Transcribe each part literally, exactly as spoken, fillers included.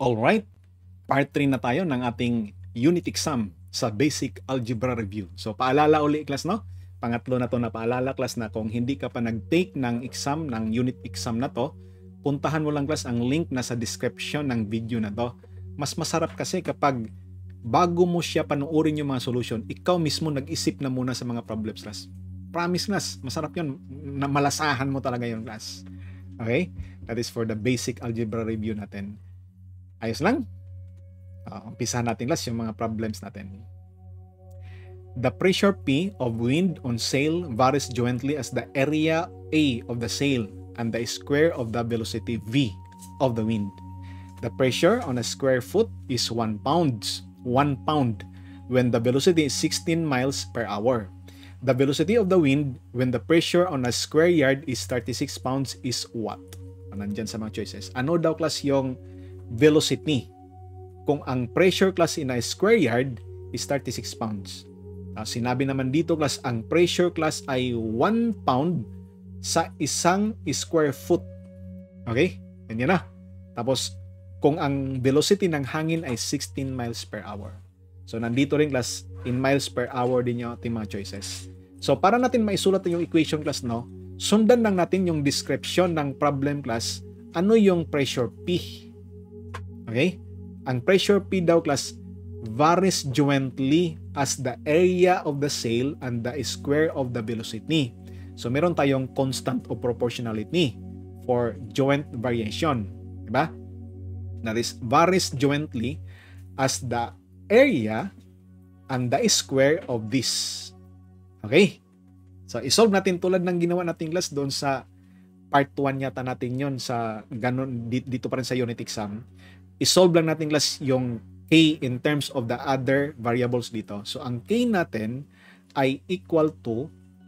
Alright, part three na tayo ng ating unit exam sa Basic Algebra Review. So paalala uli class, no? Pangatlo na to na paalala class, na kung hindi ka pa nag-take ng exam, ng unit exam na to, puntahan mo lang class ang link na sa description ng video na to. Mas masarap kasi kapag bago mo siya panuorin yung mga solution, ikaw mismo nag-isip na muna sa mga problems class. Promise class, masarap yun. Na malasahan mo talaga yung class. Okay? That is for the Basic Algebra Review natin. Ayos lang? Uh, umpisahan natin class yung mga problems natin. The pressure P of wind on sail varies jointly as the area A of the sail and the square of the velocity V of the wind. The pressure on a square foot is one pound, one pound when the velocity is sixteen miles per hour. The velocity of the wind when the pressure on a square yard is thirty-six pounds is what? Nandyan sa mga choices. Ano daw class yung velocity kung ang pressure class in a square yard is thirty-six pounds? Uh, sinabi naman dito class, ang pressure class ay one pound sa isang square foot. Okay? Ganyan na. Tapos, kung ang velocity ng hangin ay sixteen miles per hour. So, nandito rin class, in miles per hour din yung ating mga choices. So, para natin maisulat yung equation class, no, sundan lang natin yung description ng problem class. Ano yung pressure P? Okay? Ang pressure P daw class varies jointly as the area of the sail and the square of the velocity. So, meron tayong constant of proportionality for joint variation. Diba? That is, varies jointly as the area and the square of this. Okay? So, isolve natin tulad ng ginawa natin class doon sa part one yata natin yon sa ganun, dito pa rin sa unit exam. Isolve lang natin class yung K in terms of the other variables dito. So, ang K natin ay equal to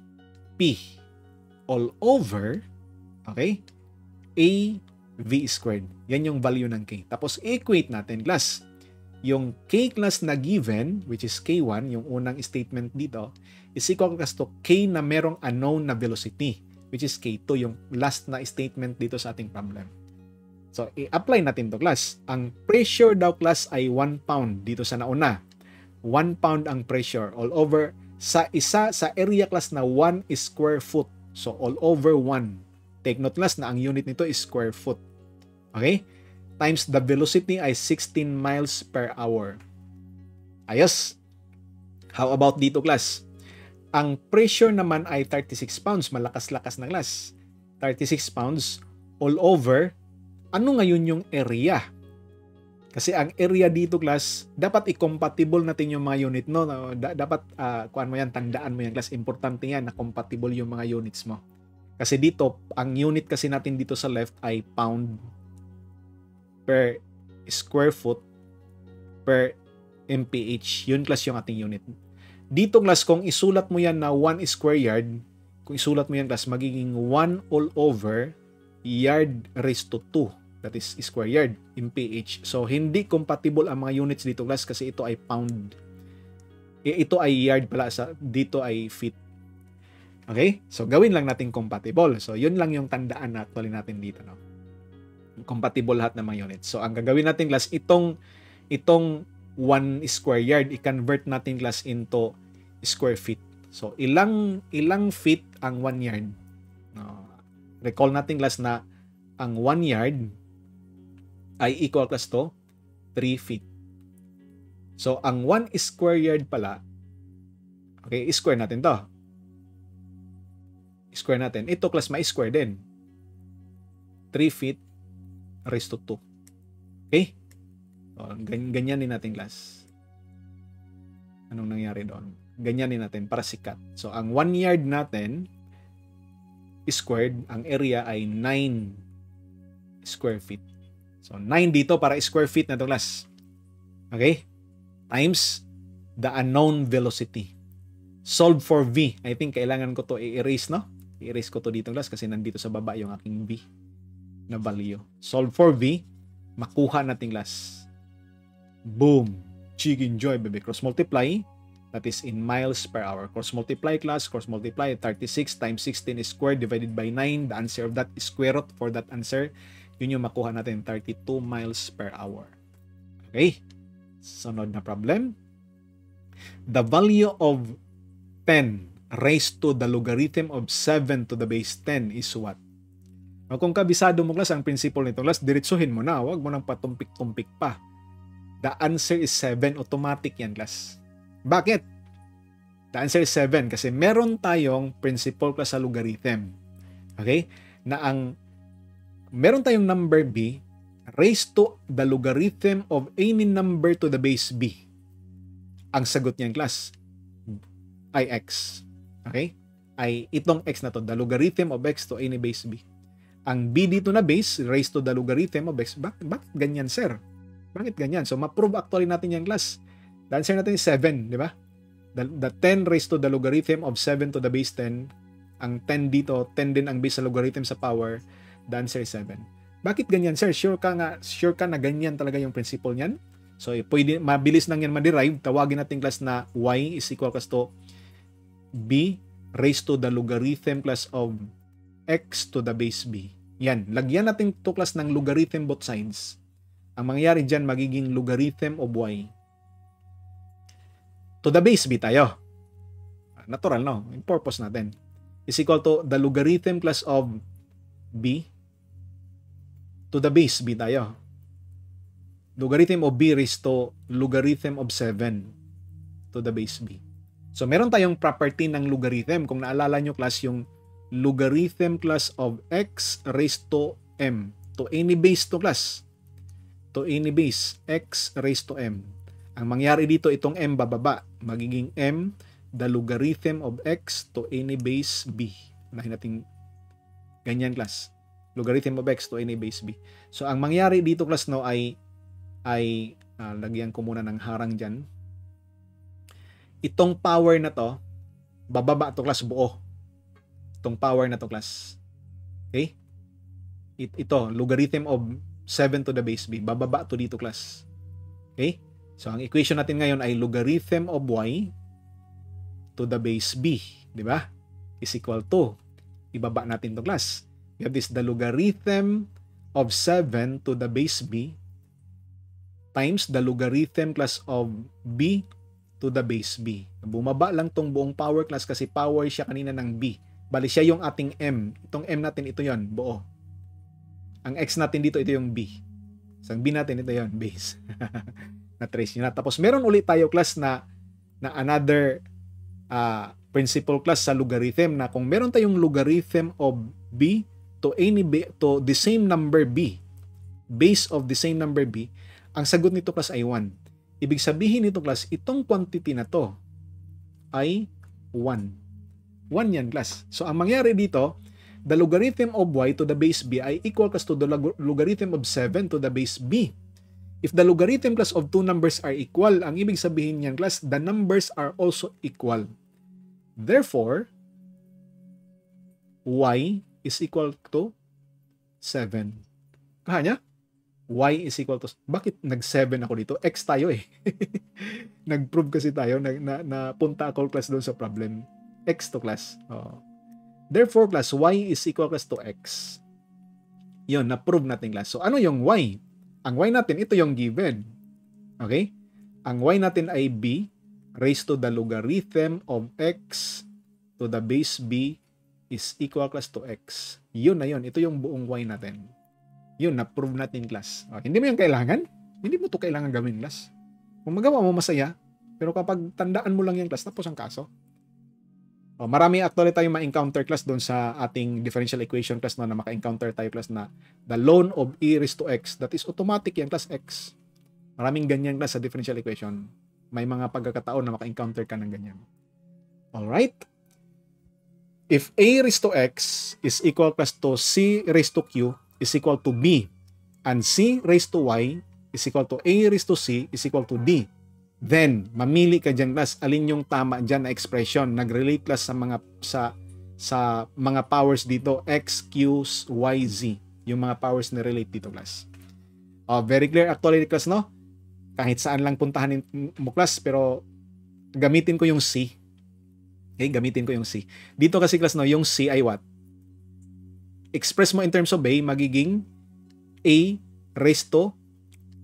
P all over, okay, A V squared. Yan yung value ng K. Tapos, equate natin class. Yung K class na given, which is K one, yung unang statement dito, is equal class to K na merong unknown na velocity, which is K two, yung last na statement dito sa ating problem. So, i-apply natin to class. Ang pressure daw class ay one pound dito sa nauna. one pound ang pressure all over sa isa sa area class na one square foot. So, all over one. Take note class na ang unit nito is square foot. Okay? Times the velocity ay sixteen miles per hour. Ayos. How about dito class? Ang pressure naman ay thirty-six pounds. Malakas-lakas na class. thirty-six pounds all over. Ano ngayon yung area? Kasi ang area dito class, dapat i-compatible natin yung mga unit, no? Da- dapat, uh, kuan mo yan, tandaan mo yan class. Importante yan na compatible yung mga units mo. Kasi dito, ang unit kasi natin dito sa left ay pound per square foot per M P H. Yun class yung ating unit. Dito class, kung isulat mo yan na one square yard, kung isulat mo yan class, magiging one all over yard raised to two. That is square yard, M P H. So, hindi compatible ang mga units dito class kasi ito ay pound. E, ito ay yard pala, sa, dito ay feet. Okay? So, gawin lang natin compatible. So, yun lang yung tandaan na actually natin dito. No? Compatible lahat ng mga units. So, ang gagawin natin class, itong, itong one square yard, i-convert natin class into square feet. So, ilang, ilang feet ang one yard? No. Recall natin class na ang one yard ay equal class to three feet. So, ang one square yard pala, okay, square natin to. Square natin. Ito class, ma-square din. three feet raised to two. Okay? So, ganyan din natin class. Anong nangyari doon? Ganyan din natin para sikat. So, ang one yard natin squared, ang area ay nine square feet. So, nine dito para square feet na ito class. Okay? Times the unknown velocity. Solve for V. I think kailangan ko to i-erase, no? I-erase ko to dito class kasi nandito sa baba yung aking V na value. Solve for V. Makuha natin class. Boom! Chicken joy, baby. Cross multiply. That is in miles per hour. Cross multiply class, cross multiply, thirty-six times sixteen is squared divided by nine. The answer of that is square root for that answer. Yun yung makuha natin, thirty-two miles per hour. Okay? Sunod na problem. The value of ten raised to the logarithm of seven to the base ten is what? O kung kabisado mo class ang principle nito class, diretsuhin mo na, wag mo nang patumpik-tumpik pa. The answer is seven, automatic yan class. Bakit? The answer is seven kasi meron tayong principle class sa logarithm. Okay? Na ang meron tayong number b raised to the logarithm of any number to the base b. Ang sagot niyan class ay x. Okay? Ay itong x na to, the logarithm of x to any base b. Ang b dito na base raised to the logarithm of x. Bakit, bakit ganyan, sir? Bakit ganyan? So, ma-prove actually natin yan, class. The answer natin is seven, di ba? The, the ten raised to the logarithm of seven to the base ten. Ang ten dito, ten din ang base sa logarithm sa power. The answer is seven. Bakit ganyan, sir? Sure ka nga, sure ka na ganyan talaga yung principle niyan? So, eh, pwede, mabilis lang yan ma-derive. Tawagin natin class na y is equal to b raised to the logarithm class of x to the base b. Yan. Lagyan natin to class ng logarithm both sides. Ang mangyayari dyan, magiging logarithm of y. To the base b tayo. Natural, no? Yung purpose natin. Is equal to the logarithm class of b to the base b tayo. Logarithm of b raised to logarithm of seven to the base b. So, meron tayong property ng logarithm. Kung naalala nyo, class, yung logarithm class of x raised to m. To any base to class. To any base, x raised to m. Ang mangyari dito, itong m bababa. Magiging m, the logarithm of x to any base b. Unahin natin ganyan, class. Logarithm of x to any base b. So, ang mangyari dito, class, no, ay, ay uh, lagyan ko muna ng harang dyan. Itong power na to, bababa to, class, buo. Itong power na to, class. Okay? It, ito, logarithm of seven to the base b. Bababa to dito, class. Okay? So, ang equation natin ngayon ay logarithm of y to the base b. Diba? Is equal to, ibaba natin to, class. We have this, the logarithm of seven to the base b times the logarithm class of b to the base b. Bumaba lang tong buong power, class, kasi power siya kanina ng b. Bali siya yung ating m. Itong m natin, ito yon, buo. Ang x natin dito, ito yung b. So, ang b natin, ito yon, base. Na-trace nyo na. Tapos, meron ulit tayo, class, na, na another uh, principle, class, sa logarithm, na kung meron tayong logarithm of b to any b, to the same number b, base of the same number b, ang sagot nito, class, ay one. Ibig sabihin nito, class, itong quantity na to ay one. one yan, class. So, ang mangyari dito, the logarithm of y to the base b ay equal class to the log logarithm of seven to the base b. If the logarithm class of two numbers are equal, ang ibig sabihin niyan, class, the numbers are also equal. Therefore, y is equal to seven. Kanya? Y is equal to, bakit nag seven ako dito? X tayo eh. Nag-prove kasi tayo, na, na, na punta ako, class, doon sa problem. X to, class. Oh. Therefore, class, y is equal class to x. Yun, na-prove natin, class. So, ano yung y? Ang y natin, ito yung given. Okay? Ang y natin ay b raised to the logarithm of x to the base b is equal class to x. Yun na yun. Ito yung buong y natin. Yun, na-prove natin, class. Okay, hindi mo yung kailangan? Hindi mo to kailangan gawin, class. Kung magawa mo, masaya. Pero kapag tandaan mo lang yung class, tapos ang kaso. O, marami actually tayong ma-encounter, class, doon sa ating differential equation, class, no, na maka-encounter tayo, class, na the ln of e raised to x. That is automatic yan, class, x. Maraming ganyan, class, sa differential equation. May mga pagkakataon na maka-encounter ka ng ganyan. Alright? If a raised to x is equal, class, to c raised to q is equal to b, and c raised to y is equal to a raised to c is equal to d, then mamili ka dyan, class, alin yung tama dyan na expression, nag-relate, class, sa mga sa sa mga powers dito, x, q, y, z, yung mga powers na relate dito, class. Oh, very clear actually, class, no? Kahit saan lang puntahan mo, class, pero gamitin ko yung c. Okay, gamitin ko yung c. Dito kasi, class, no, yung c ay what? Express mo in terms of a, magiging a raised to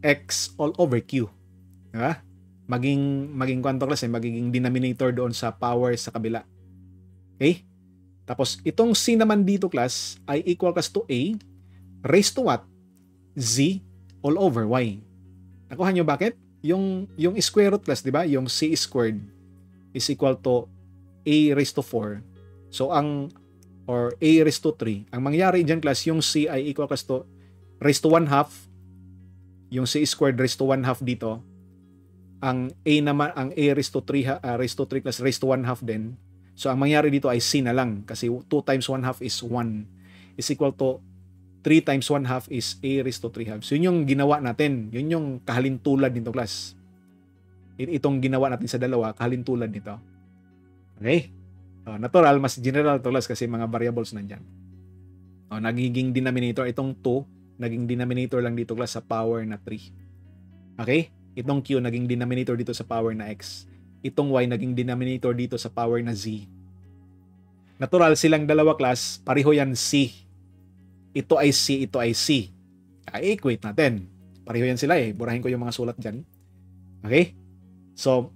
x all over q. Diba? Maging, maging kwanto class, eh, magiging denominator doon sa power sa kabila. Okay? Tapos, itong c naman dito class ay equal class to a raised to what? Z all over y. Nakuha nyo bakit? Yung, yung square root class, di ba? Yung c squared is equal to a raised to four. So, ang, or a raised to three. Ang mangyari dyan class, yung c ay equal class to raised to one half. Yung c squared raised to one half dito. Ang a naman, ang a raised to three, uh, raised to three class raised to one half din. So, ang mangyari dito ay c na lang. Kasi two times one half is one. Is equal to three times one half is a raised to three halves. Yun yung ginawa natin. Yun yung kahalintulad nito class. Itong ginawa natin sa dalawa, kahalintulad nito. Okay? Oh, natural, mas general to class kasi mga variables nandyan. Oh, nagiging denominator. Itong two, naging denominator lang dito class sa power na three. Okay? Itong q, naging denominator dito sa power na x. Itong y, naging denominator dito sa power na z. Natural, silang dalawa class, pareho yan c. Ito ay c, ito ay c. I-equate natin. Pareho yan sila eh. Burahin ko yung mga sulat dyan. Okay? So,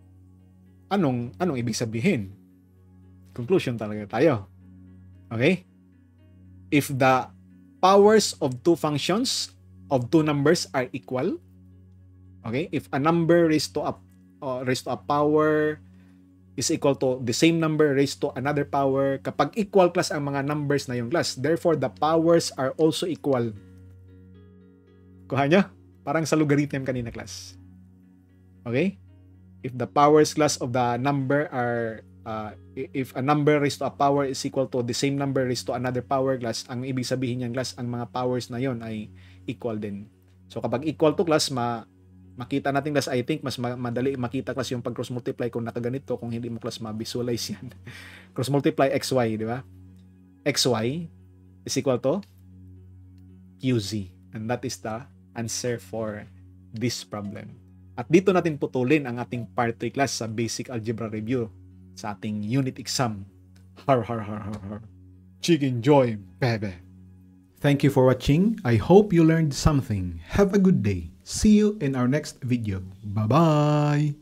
anong, anong ibig sabihin? Conclusion talaga tayo. Okay? If the powers of two functions of two numbers are equal, okay? If a number raised to a, uh, raised to a power is equal to the same number raised to another power, kapag equal class ang mga numbers na yung class, therefore the powers are also equal. Kuha nyo? Parang sa logarithm kanina class. Okay? If the powers class of the number are, uh, if a number raised to a power is equal to the same number raised to another power class, ang ibig sabihin yan class, ang mga powers na yon ay equal din. So kapag equal to class, ma makita natin class, I think mas madali makita class yung pag cross multiply kung nakaganito, kung hindi mo class ma-visualize yan. Cross multiply xy, di ba? Xy is equal to qz. And that is the answer for this problem. At dito natin putulin ang ating part three class sa Basic Algebra Review sa ating unit exam. Har har har har har. Chicken joy, bebe. Thank you for watching. I hope you learned something. Have a good day. See you in our next video. Bye-bye.